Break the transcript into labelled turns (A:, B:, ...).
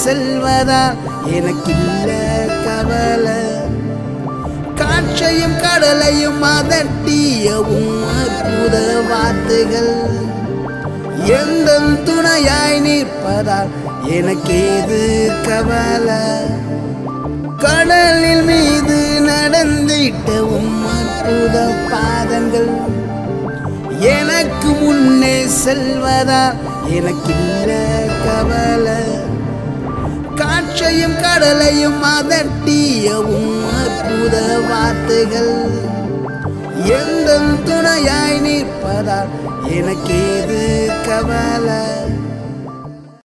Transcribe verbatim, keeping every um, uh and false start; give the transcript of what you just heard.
A: செல்வதால் எனக்கில்ல கவலை. காற்றையும் கடலையும் அதட்டியவும் அற்புத வார்த்தைகள் எந்த துணையாய் நிற்பதால் எனக்கேது கவலை. கடலில் மீது நடந்திட்டவும் அற்புத பாதங்கள் எனக்கு முன்னே செல்வதால் எனக்கில்ல கவலை. காற்றையும் கடலையும் அதட்டியவும் அற்புத வார்த்தைகள் எந்த துணையாய் நிற்பதால் எனக்கேது கவலை.